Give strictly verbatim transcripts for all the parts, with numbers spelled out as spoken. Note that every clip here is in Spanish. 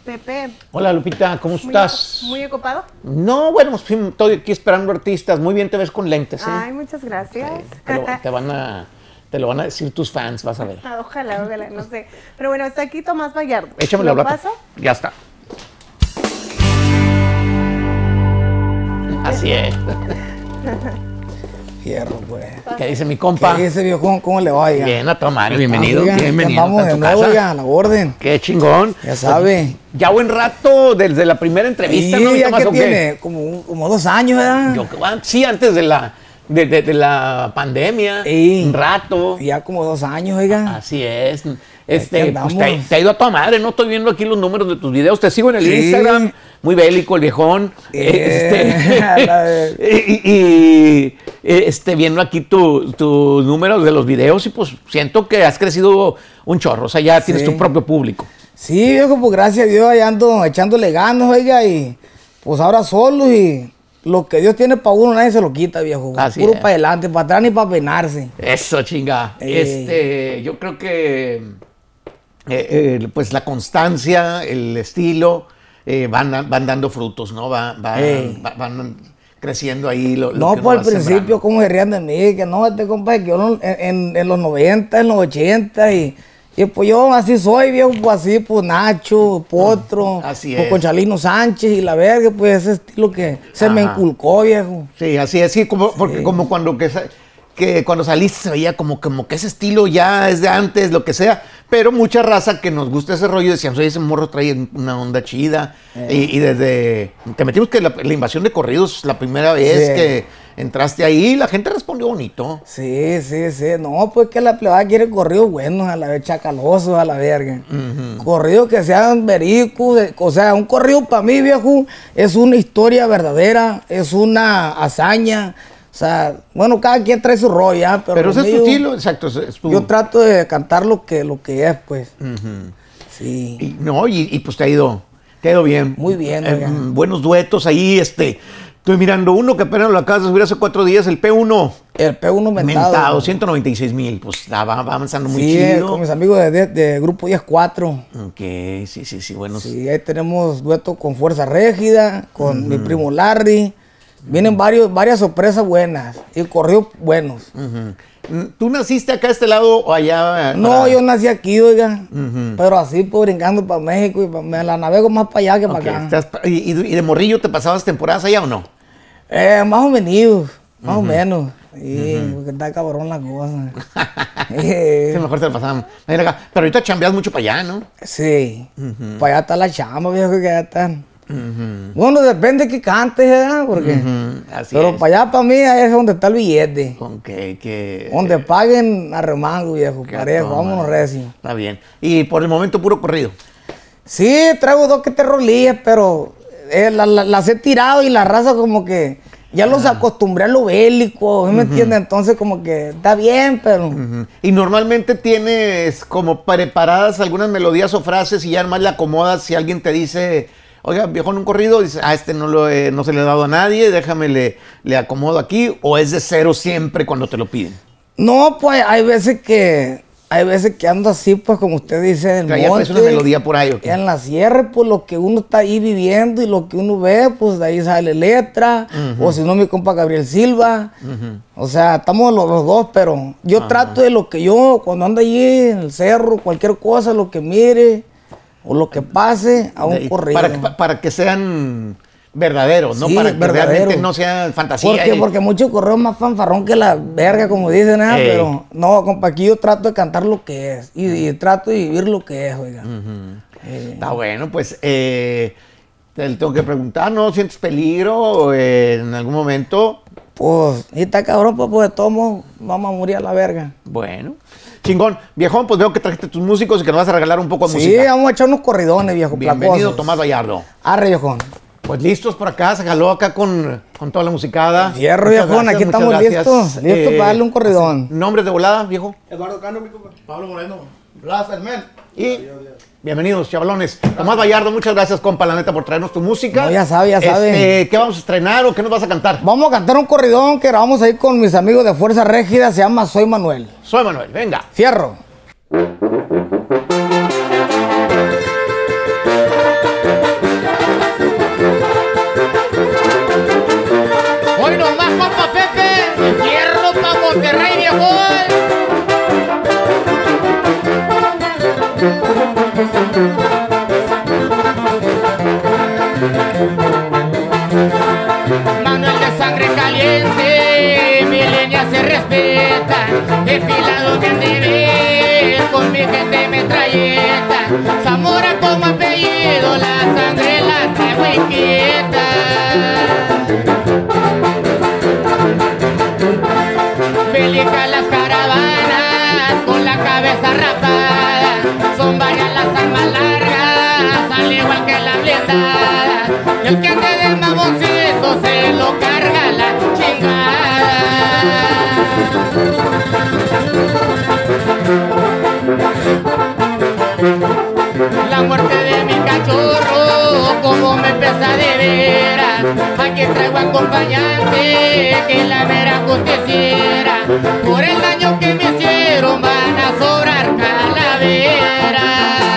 Pepe. Hola, Lupita, ¿cómo Muy estás? ocu- Muy ocupado. No, bueno, pues, sí, estoy aquí esperando artistas. Muy bien te ves con lentes, ¿eh? Ay, muchas gracias. Sí, te, lo, te van a, te lo van a decir tus fans, vas a ver. Ah, Ojalá, ojalá, no sé. Pero bueno, está aquí Tomás Vallardo. Échame ¿Lo la plata. paso? Ya está. Así es. Fierro, pues. ¿Qué dice mi compa? ¿Qué dice, viejón? ¿Cómo le va, oiga? Bien, a tomar, bienvenido. Oiga, bienvenido. Vamos a de tu nuevo, casa. oiga, a la orden. Qué chingón. Ya sabe. Ya buen rato desde la primera entrevista, Sí, ¿no? ya Tomás, que ¿o qué? tiene como, un- como dos años, ¿verdad? Yo, ah, sí, antes de la, de, de- de la pandemia. Sí. Un rato. Ya como dos años, oiga. Así es. Este, Aquí pues andamos. te, te ha ido a toda madre, ¿no? Estoy viendo aquí los números de tus videos. Te sigo en el Sí. Instagram. Muy bélico el viejón. Eh, la Este, de- y, y, este, viendo aquí tu- tus números de los videos y pues siento que has crecido un chorro. O sea, ya tienes Sí. tu propio público. Sí, viejo, pues gracias a Dios, ahí ando echándole ganas, oiga, y pues ahora solo y lo que Dios tiene para uno nadie se lo quita, viejo. Así Puro es. para adelante, para atrás ni para peinarse. Eso, chinga. Eh. Este, yo creo que eh, eh, pues la constancia, el estilo, eh, van, van dando frutos, ¿no? Va, va- Eh. va- van creciendo ahí. Lo, lo No, que por uno el va principio, sembrando. como se rían de mí, que no, este compa, que yo no- en, en- en los noventa, en los ochenta, y, y pues yo así soy, viejo, pues así, pues Nacho, Potro, Así pues es. con Chalino Sánchez y la verga, pues ese estilo que se me Ajá. inculcó, viejo. Sí, así es, sí, como, porque Sí. como cuando que, sa- que cuando saliste se veía como, como que ese estilo ya es de antes, lo que sea, pero mucha raza que nos gusta ese rollo decían, oye, ese morro trae una onda chida, y, y desde, te metimos que la, la invasión de corridos, la primera vez Sí. que entraste ahí, la gente respondió bonito. Sí, sí, sí. No, pues que la plebada quiere corridos buenos, a la vez chacalosos, a la verga. Corridos que sean verídicos, de- o sea, un corrido para mí, viejo, es una historia verdadera, es una hazaña. O sea, bueno, cada quien trae su rollo, ¿ya? Pero, Pero lo ese es tu mío, estilo, exacto. es- es tu- Yo trato de cantar lo que, lo que es, pues. Ujú. Sí. Y, no, y, y pues te ha ido, te ha ido bien. Muy bien, Eh, oiga. mm, buenos duetos ahí, este. Estoy mirando uno que apenas lo acabas de subir hace cuatro días, el P uno. El P uno mentado. Mentado, ciento noventa y seis mil. Pues va, va avanzando muy Sí, chido. con mis amigos de, de- de Grupo diez cuatro. Ok, sí, sí, sí, bueno. Sí, ahí tenemos dueto con Fuerza Régida, con mi primo Larry. Vienen varios, varias sorpresas buenas y corridos buenos. Ujú. ¿Tú naciste acá a este lado o allá? No, para- yo nací aquí, oiga, Ujú. pero así pues brincando para México y pa- me la navego más para allá que Ok, para acá. estás pa- y, y- y de morrillo te pasabas temporadas allá o no? Eh, más o menos, más o menos. Sí, porque está cabrón la cosa. Sí, Eh, mejor te la pasaban. Ven acá. Pero ahorita chambeas mucho para allá, ¿no? sí, para allá está la chamba, viejo, que allá están. Ujú. Bueno, depende de que cantes, ¿verdad? Porque, Ujú, Así pero es. para allá, para mí, ahí es donde está el billete. Ok, que... Donde paguen a remango, viejo, que parejo, toma. vámonos recio. Está bien. Y por el momento puro corrido. Sí, traigo dos que te rolillas, pero eh, la- la- las he tirado y la raza como que ya los acostumbré a lo bélico, ¿sí me entiendes? Entonces como que está bien, pero... Ujú. Y normalmente tienes como preparadas algunas melodías o frases y ya nomás le acomodas si alguien te dice, oiga, viejo, en un corrido, dice, ah, este no, lo he- no se le ha dado a nadie, déjame le, le acomodo aquí, o es de cero siempre cuando te lo piden. No, pues hay veces que... Hay veces que ando así, pues como usted dice, en Que el ya traes una monte, melodía por ahí, ¿o qué? en la sierra, pues lo que uno está ahí viviendo y lo que uno ve, pues de ahí sale letra, o si no mi compa Gabriel Silva, o sea, estamos los, los dos, pero yo trato de lo que yo, cuando ando allí en el cerro, cualquier cosa, lo que mire, o lo que pase, a un De- corrido. Para, que- pa- para que sean verdaderos, no Sí, para que verdadero. realmente no sean fantasía. ¿Por qué? y- Porque mucho correo es más fanfarrón que la verga, como dicen, ¿eh? Ey. Pero no, compa, aquí yo trato de cantar lo que es y, y trato de vivir lo que es, oiga. Eh, Está bueno, pues eh, te tengo que preguntar, ¿no sientes peligro eh, en algún momento? Pues, y está cabrón, pues, pues de todos modos, vamos a morir a la verga. Bueno, chingón. Viejón, pues veo que trajiste tus músicos y que nos vas a regalar un poco de Sí, música. vamos a echar unos corridones, viejo, Bienvenido, placosos. Tomás Vallardo. Arre, viejón. Pues listos por acá, se jaló acá con, con toda la musicada. Fierro, Muchas viejón, gracias, aquí muchas estamos gracias. listos. Listos para darle un corridón. ¿Nombres de volada, viejo? Eduardo Cano, mi compa. Pablo Moreno. Blas, el men. Y bienvenidos, chavalones. Tomás Vallardo, muchas gracias, compa, la neta, por traernos tu música. No, ya sabe, ya sabe. Este, ¿qué vamos a estrenar o qué nos vas a cantar? Vamos a cantar un corridón que grabamos ahí con mis amigos de Fuerza Régida, se llama Soy Manuel. Soy Manuel, venga. Fierro. desfilado me han de ver con mi gente metralleta. Zamora como apellido, la sangre la traigo inquieta. Bélicas las caravanas con la cabeza rapada, son varias las armas largas, al igual que la blindada. Y el que ande de mamoncito se lo carga la chingada. La muerte de mi cachorro, como me pesa de veras. Aquí traigo acompañante, que la mera justiciera. Por el daño que me hicieron van a sobrar calaveras.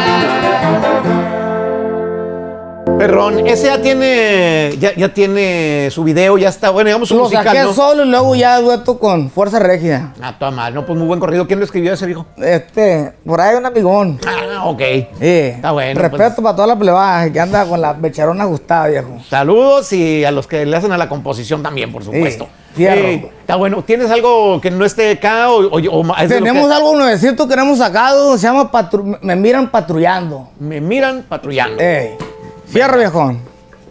Perrón, ese ya tiene, ya, ya tiene su video, ya está, bueno, digamos su Lo musical, saqué ¿no? solo y luego ya dueto con Fuerza Régida. Ah, toda madre, no, pues muy buen corrido. ¿Quién lo escribió ese viejo? Este, por ahí un amigón. Ah, ok. Sí. Está bueno. Respeto pues, para toda la plebada que anda con la becharona ajustada, viejo. saludos y a los que le hacen a la composición también, por supuesto. fierro. Eh, está bueno. ¿Tienes algo que no esté acá o, o, o es de lo Tenemos que- algo nuevecito que hemos sacado, se llama patru- Me Miran Patrullando. Me miran patrullando. Ey, fierro, viejón.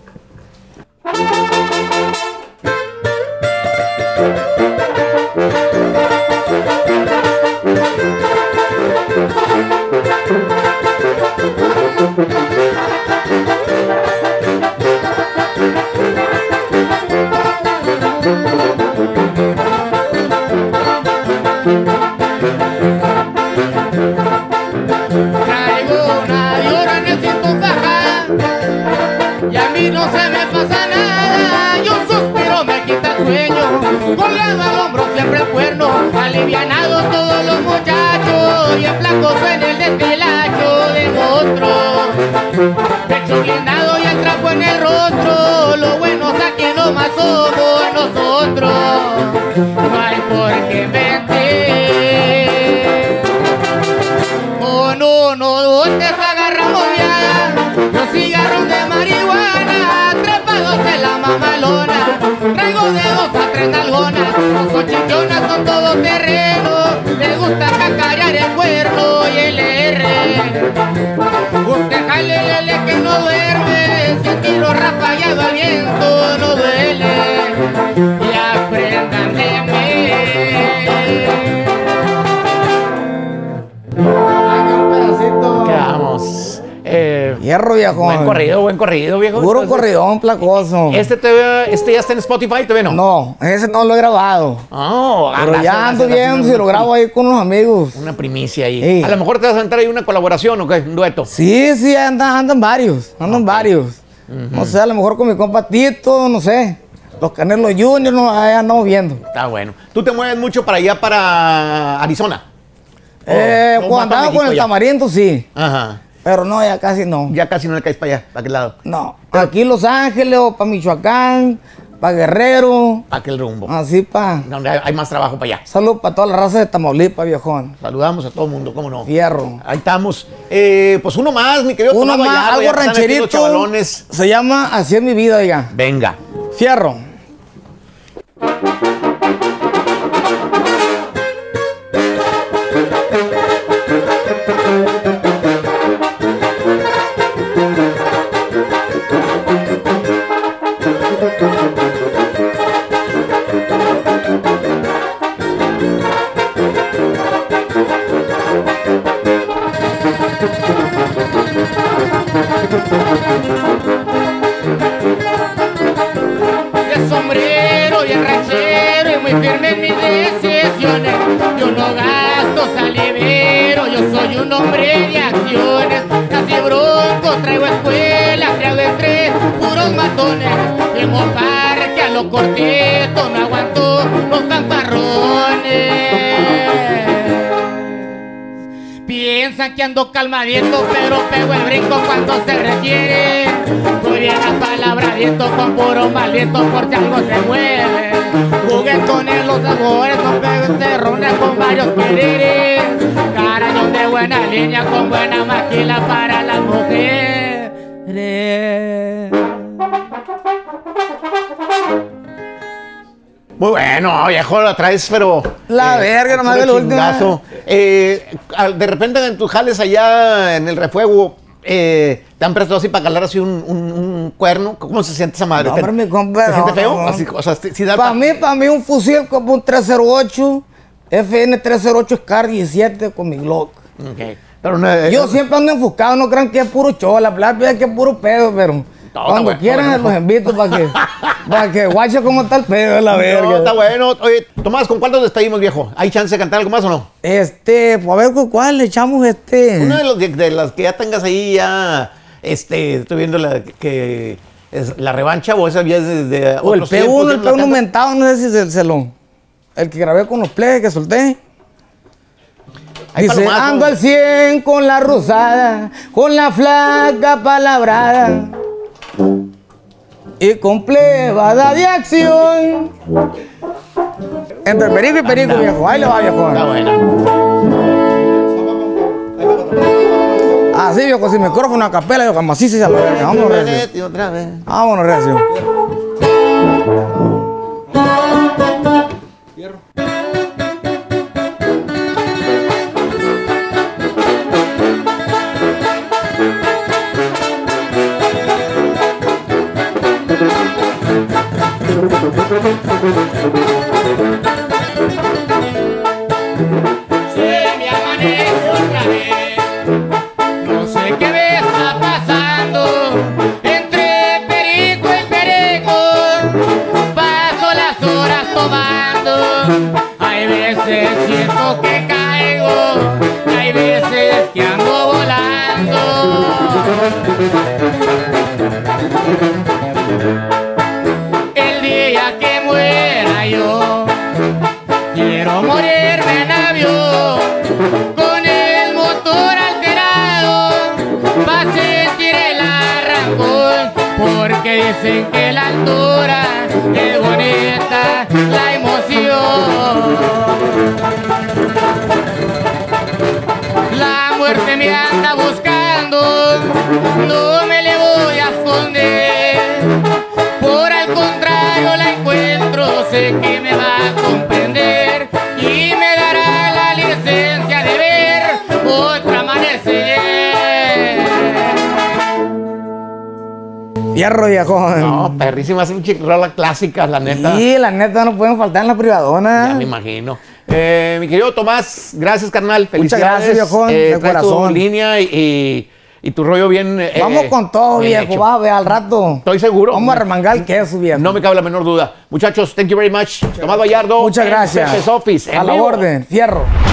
Traigo una llora en el cinto faja y a mí no se me pasa nada. Y un suspiro me quita el sueño, colgado al hombro siempre el cuerno, alivianados todos los muchachos y emplacos en el desfilacho de monstruos. Pecho blindado y el trapo en el rostro, lo bueno es aquí nomás somos nosotros. No hay por qué mentir. Con uno, dos te agarramos ya, los cigarros de marihuana, trepados en la mamalona, traigo de dos a tres nalgonas, no son chichonas, son todo terreno, les gusta cacarear el cuerno y el R. Usted jale, lele, que no duerme, si el tiro rafallado al viento no duele, y aprendan de mí. Un pedacito. Quedamos. Eh, Hierro, viejón. buen corrido, buen corrido, viejo. Puro Entonces, corridón placoso. Este, te, este ya está en Spotify, todavía no. No, ese no lo he grabado. Oh, Pero gracias, ya ando gracias, viendo gracias. si lo grabo ahí con unos amigos. Una primicia ahí. Sí. A lo mejor te vas a entrar ahí una colaboración o qué, un dueto. Sí, sí, andan, andan varios, andan varios. No sé, a lo mejor con mi compa Tito, no sé. Los Canelos Junior, no, ahí andamos viendo. Está bueno. ¿Tú te mueves mucho para allá, para Arizona? eh, ¿O- o cuando más para andaba con México el ya? tamarindo, sí. Ajá. Pero no, ya casi no. Ya casi no le caes para allá, para aquel lado. No. Aquí Los Ángeles o para Michoacán, para Guerrero, Para aquel rumbo. así para... Donde hay hay más trabajo para allá. Salud para toda la raza de Tamaulipas, viejón. Saludamos a todo el mundo, ¿cómo no? Fierro. Ahí estamos. Eh, pues uno más, mi querido Uno Tomás más, Vallardo, algo ya que están aquí los rancherito. chavalones. Se llama Así es mi vida, oiga. Venga. Fierro. De sombrero y el ranchero y muy firme en mis decisiones. Yo no gasto salivero, yo soy un hombre de acciones. Casi bronco, traigo escuela, criado entre puros matones. Llevo parque a lo cortito, no aguanto los fanfarrones. Piensan que ando calmadito, pero pego el brinco cuando se requiere. Estoy bien apalabradito con puro maldito por si algo se mueve. Juguetones los sabores, no pego encerrones con varios quereres. Carañón de buena línea con buena maquila para las mujeres. Muy bueno, viejo, la traes, pero... La verga, nomás puro de lo último. chingazo. Eh, al- de repente en tus jales allá en el refuego, eh, ¿te han prestado así para calar así un, un- un cuerno? ¿Cómo se siente esa madre? No, ¿Te, hombre, mi compa, ¿te siente no, feo? no, no. Así, o sea, sí da Para pa- mí, para mí un fusil como un tres cero ocho, F N tres cero ocho Scar diecisiete con mi Glock. Ok. Pero no, eh, Yo siempre ando enfocado, no crean que es puro show, la plata es que es puro pedo, pero No, cuando está bueno, quieran está bueno. los invito para que, para que guache cómo está el pedo de la verga. No, está bueno. Oye, Tomás, ¿con cuál nos despedimos, viejo? ¿Hay chance de cantar algo más o no? Este, pues a ver con cuál le echamos este. Una de, los, de, de las que ya tengas ahí ya, este, estoy viendo la que es la revancha o esa ya es desde O el otros P tiempos, uno, ¿ya el no P la uno cantas? aumentado, no sé si se, se lo. El que grabé con los plebes que solté. Hay Dice, palomazo. ando al cien con la rosada, con la flaca palabrada y con plebada de acción. Entre perico y perico, Anda. viejo. Ahí le va, viejo. Está buena. Así, viejo, sin micrófono a capela, viejo, como así se la verga. Vámonos, recio. Vete otra vez. Vámonos, recio. Se me amanece otra vez, no sé qué me está pasando. Entre perico y perico, paso las horas tomando. Hay veces siento que caigo, y hay veces que ando volando. El día que muera yo, quiero morirme en avión, con el motor alterado, pa' sentir el arrancón, porque dicen que la altura es bonita, la emoción. La muerte me anda buscando, no me le voy a esconder, por el contrario la encuentro, sé que me va a comprender y me dará la licencia de ver otro amanecer. Fierro, viejo. No, perrísimas, un rola clásicas, la neta. Sí, la neta no pueden faltar en la Ya privadona. me imagino. Eh, mi querido Tomás, gracias, carnal. Muchas Felicidades. gracias, viejón, de traes tu corazón. línea y, y, y tu rollo bien. eh, Vamos con todo, bien viejo. hecho. Va a ver al rato. Estoy seguro. Vamos a remangar el queso, viejo. No me cabe la menor duda. Muchachos, thank you very much. Tomás Vallardo. Muchas en gracias. Pepe's Office, en A la vivo. orden. Fierro.